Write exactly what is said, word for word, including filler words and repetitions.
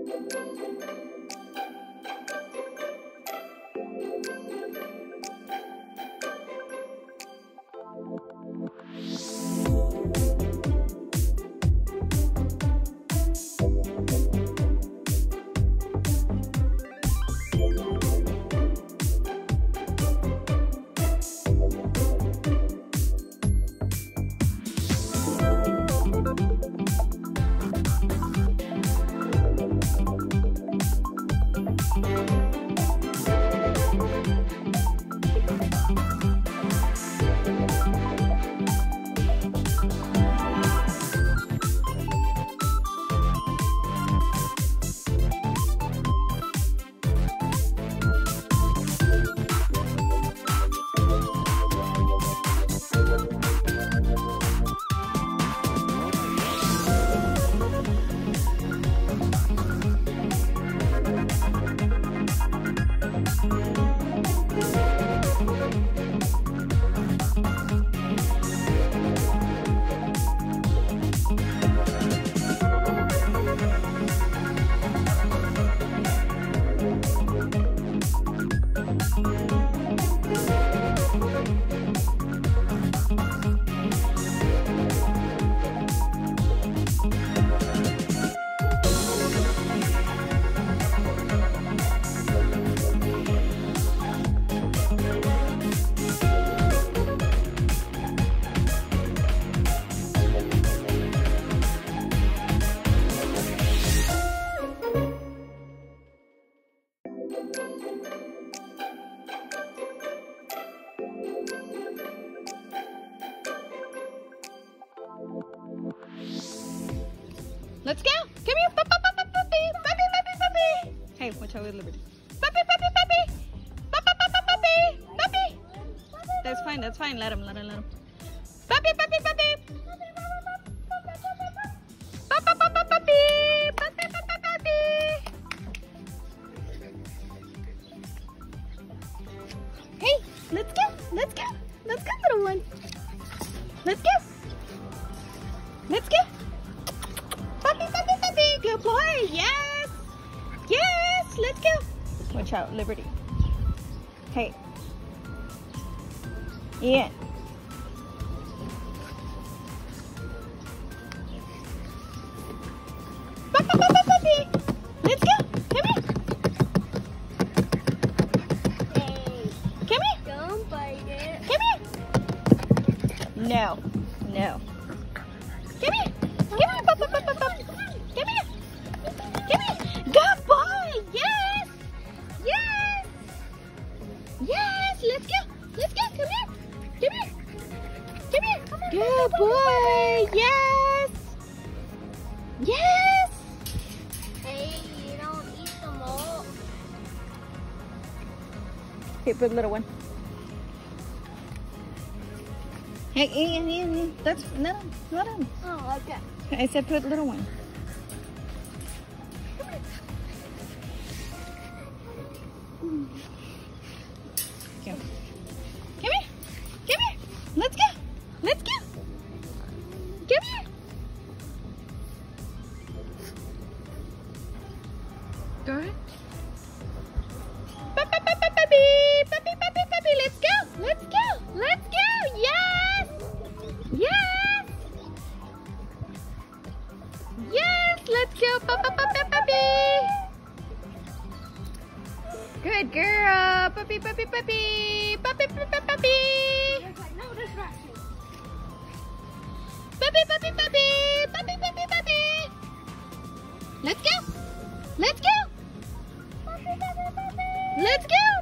Let's go. Come here. Puppy, puppy, puppy, puppy, puppy, puppy. Hey, watch out with Liberty. Puppy, puppy, puppy. Puppy, puppy, puppy, puppy. That's fine. That's fine. Let him. Let him. Let him. Puppy, puppy, puppy. Puppy, puppy, puppy. Puppy, puppy, puppy. Hey, let's go. Let's go. Let's go, little one. Let's go. Let's go. Puppy, puppy, puppy. Good boy. Yes. Yes. Let's go. Watch out, Liberty. Hey. Ian. Puppy, puppy, puppy. Let's go. Come here. Hey. Come here. Don't bite it. Come here. No. No. Come here. Come here, pup, pup, pup, pup, pup. Come here. Come here. Good boy. Yes. Yes. Yes. Let's go. Let's go. Come here. Come here. Come here. Good boy. Yes. Yes. Hey, you don't eat them all. Okay, put little one. Hey, Ian, Ian, Ian. That's no, not him. Oh, okay. I said put little one. Come here. Come here. Come here. Let's go. Let's go. Come here. Go ahead. Puppy, puppy, puppy. Puppy, puppy, puppy. Let's go. Let's go. Let's go. Yes. Yes. Yes. Let's go. Puppy, puppy, puppy. Good girl. Puppy, puppy, puppy. Puppy, puppy, puppy. No distraction. Puppy, puppy, puppy. Puppy, puppy, puppy. Let's go. Let's go. Puppy, puppy, puppy. Let's go.